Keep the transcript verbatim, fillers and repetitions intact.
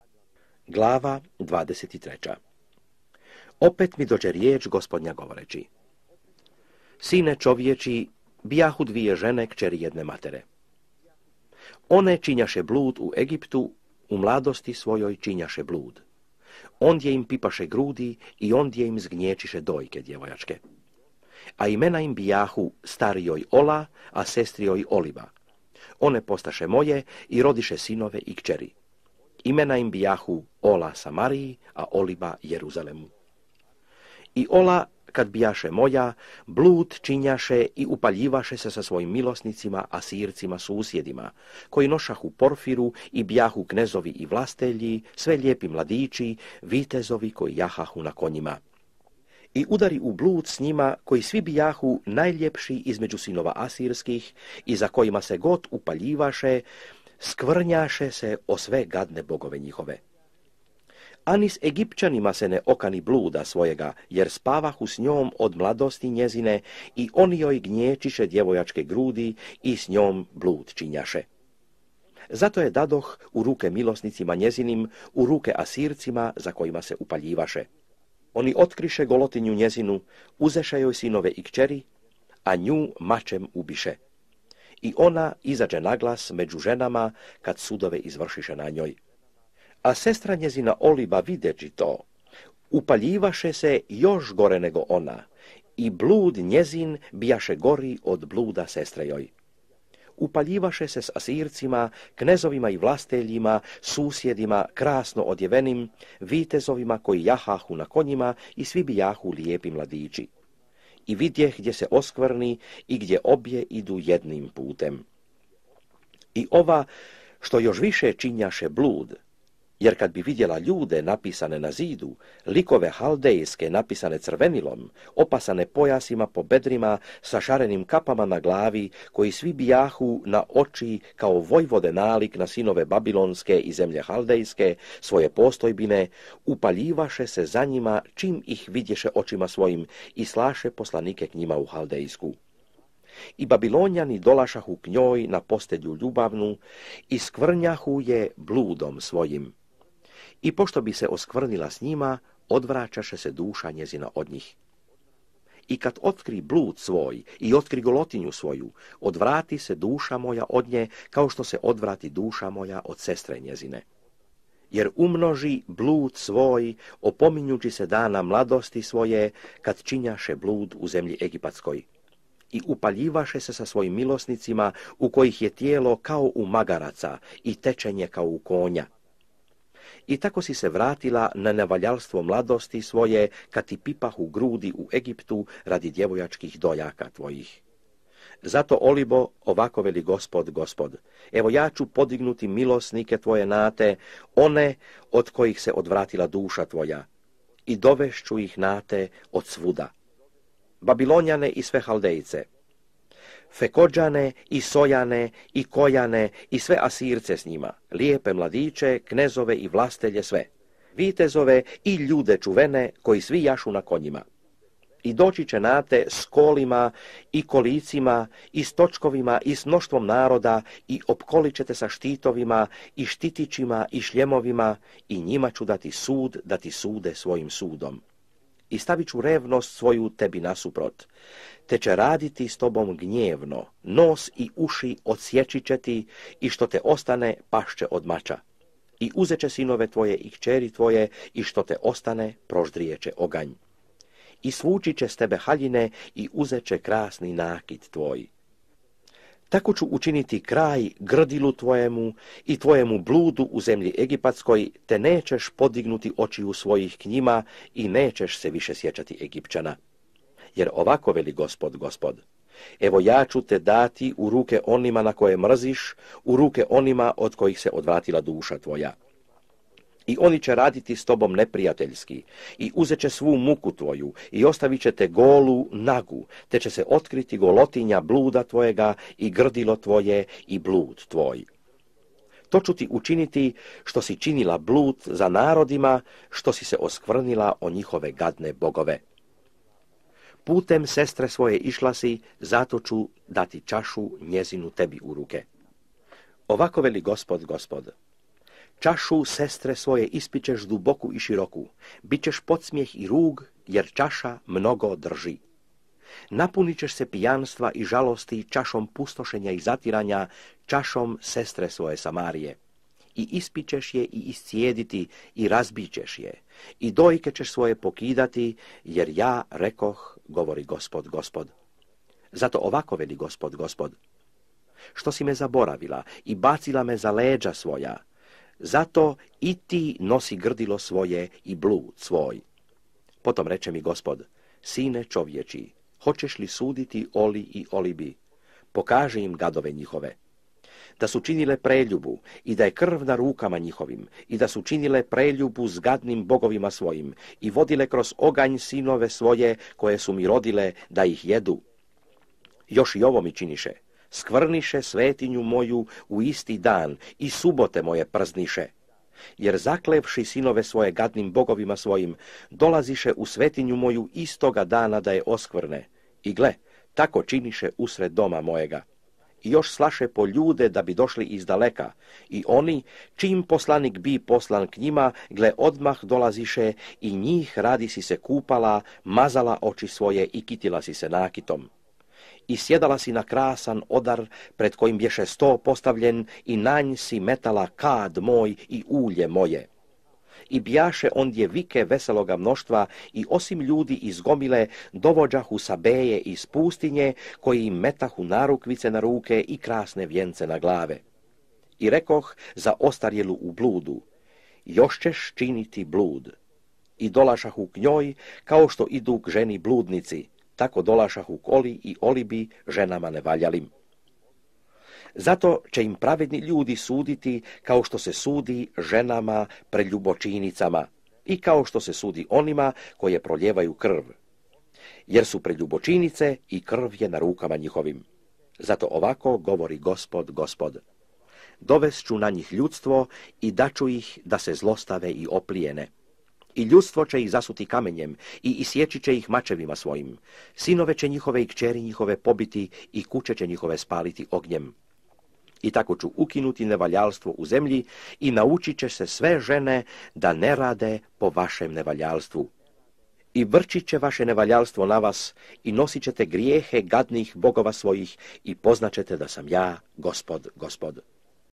Glava dvadeset treća. Opet mi dođe riječ Gospodnja govoreći: Sine čovječi, bijahu dvije žene kćeri jedne matere. One činjaše blud u Egiptu, u mladosti svojoj činjaše blud. Ondje im pipaše grudi i ondje im zgnječiše dojke djevojačke. A imena im bijahu starijoj Ola, a sestrijoj Oliba. One postaše moje i rodiše sinove i kćeri. Imena im bijahu Ola Samariji, a Oliba Jeruzalemu. I Ola, kad bijaše moja, blud činjaše i upaljivaše se sa svojim milosnicima, Asircima susjedima, koji nošahu porfiru i bijahu knezovi i vlastelji, sve lijepi mladići, vitezovi koji jahahu na konjima. I udari u blud s njima, koji svi bijahu najljepši između sinova asirskih i za kojima se god upaljivaše, skvrnjaše se o sve gadne bogove njihove. Ani s Egipćanima se ne okani bluda svojega, jer spavahu s njom od mladosti njezine i oni joj gnječiše djevojačke grudi i s njom blud činjaše. Zato je dadoh u ruke milosnicima njezinim, u ruke Asircima za kojima se upaljivaše. Oni otkriše golotinju njezinu, uzeše joj sinove i kćeri, a nju mačem ubiše. I ona izađe naglas među ženama kad sudove izvršiše na njoj. A sestra njezina Oliba videći to, upaljivaše se još gore nego ona, i blud njezin bijaše gori od bluda sestre joj. Upaljivaše se s Asircima, knezovima i vlasteljima, susjedima, krasno odjevenim, vitezovima koji jahahu na konjima i svi bijahu lijepi mladići. I vidjeh gdje se oskvrni i gdje obje idu jednim putem. I ova, što još više činjaše blud, jer kad bi vidjela ljude napisane na zidu, likove haldejske napisane crvenilom, opasane pojasima po bedrima, sa šarenim kapama na glavi, koji svi bijahu na oči kao vojvode nalik na sinove babilonske i zemlje haldejske, svoje postojbine, upaljivaše se za njima čim ih vidješe očima svojim i slaše poslanike k njima u haldejsku. I Babilonjani dolašahu k njoj na postelju ljubavnu i skvrnjahu je bludom svojim. I pošto bi se oskvrnila s njima, odvraćaše se duša njezina od njih. I kad otkri blud svoj i otkri golotinju svoju, odvrati se duša moja od nje, kao što se odvrati duša moja od sestre njezine. Jer umnoži blud svoj, opominjući se dana mladosti svoje, kad činjaše blud u zemlji egipatskoj. I upaljivaše se sa svojim milosnicima, u kojih je tijelo kao u magaraca i tečenje kao u konja. I tako si se vratila na nevaljalstvo mladosti svoje, kad ti pipahu grudi u Egiptu radi djevojačkih dojaka tvojih. Zato, Olibo, ovako veli Gospod, Gospod, evo ja ću podignuti milosnike tvoje nate, one od kojih se odvratila duša tvoja, i dovešću ih nate od svuda. Babilonjane i sve Haldejce, Fekođane i Sojane i Kojane i sve Asirce s njima, lijepe mladiće, knezove i vlastelje sve, vitezove i ljude čuvene koji svi jašu na konjima. I doći će nate s kolima i kolicima i s točkovima i s mnoštvom naroda i opkolit ćete sa štitovima i štitićima i šljemovima i njima ću dati sud da ti sude svojim sudom. I stavit ću revnost svoju tebi nasuprot, te će raditi s tobom gnjevno, nos i uši odsjeći će ti i što te ostane pašće od mača. I uzet će sinove tvoje i kćeri tvoje i što te ostane proždrijeće oganj. I svući će s tebe haljine i uzet će krasni nakit tvoj. Tako ću učiniti kraj grdilu tvojemu i tvojemu bludu u zemlji egipatskoj, te nećeš podignuti očiju svojih k njima i nećeš se više sjećati Egipćana. Jer ovako veli Gospod, Gospod, evo ja ću te dati u ruke onima na koje mrziš, u ruke onima od kojih se odvratila duša tvoja. I oni će raditi s tobom neprijateljski, i uzet će svu muku tvoju, i ostavit će te golu, nagu, te će se otkriti golotinja bluda tvojega, i grdilo tvoje, i blud tvoj. To ću ti učiniti što si činila blud za narodima, što si se oskvrnila o njihove gadne bogove. Putem sestre svoje išla si, zato ću dati čašu njezinu tebi u ruke. Ovako veli Gospod, Gospod, Čašu sestre svoje ispičeš duboku i široku, bit ćeš podsmijeh i rug, jer čaša mnogo drži. Napunit ćeš se pijanstva i žalosti čašom pustošenja i zatiranja, čašom sestre svoje Samarije. I ispićeš je i iscijediti i razbićeš je, i dojke ćeš svoje pokidati, jer ja rekoh, govori Gospod, Gospod. Zato ovako veli Gospod, Gospod. Što si me zaboravila i bacila me za leđa svoja, zato i ti nosi grdilo svoje i blud svoj. Potom reče mi Gospod, sine čovječi, hoćeš li suditi Oli i Olibi? Pokaži im gadove njihove. Da su činile preljubu i da je krv na rukama njihovim i da su činile preljubu s gadnim bogovima svojim i vodile kroz oganj sinove svoje koje su mi rodile da ih jedu. Još i ovo mi činiše. Skvrniše svetinju moju u isti dan i subote moje przniše. Jer zaklevši sinove svoje gadnim bogovima svojim, dolaziše u svetinju moju istoga dana da je oskvrne. I gle, tako činiše usred doma mojega. I još slaše po ljude da bi došli iz daleka. I oni, čim poslanik bi poslan k njima, gle odmah dolaziše i njih radi si se kupala, mazala oči svoje i kitila si se nakitom. I sjedala si na krasan odar, pred kojim bješe sto postavljen, i na nj si metala kad moj i ulje moje. I bjaše ondje vike veseloga mnoštva, i osim ljudi iz gomile, dovođahu Sabeje iz pustinje, koji im metahu narukvice na ruke i krasne vjence na glave. I rekoh za ostarjelu u bludu, još ćeš činiti blud. I dolašahu k njoj, kao što idu k ženi bludnici, tako dolašahu k Oli i Olibi, ženama nevaljalim. Zato će im pravedni ljudi suditi kao što se sudi ženama preljubočinicama i kao što se sudi onima koje proljevaju krv. Jer su preljubočinice i krv je na rukama njihovim. Zato ovako govori Gospod, Gospod. Dovest ću na njih ljudstvo i daću ih da se zlostave i oplijene. I ljudstvo će ih zasuti kamenjem i isjeći će ih mačevima svojim. Sinove će njihove i kćeri njihove pobiti i kuće će njihove spaliti ognjem. I tako ću ukinuti nevaljalstvo u zemlji i naučit će se sve žene da ne rade po vašem nevaljalstvu. I vrčit će vaše nevaljalstvo na vas i nosit ćete grijehe gadnih bogova svojih i poznaćete da sam ja, Gospod, Gospod.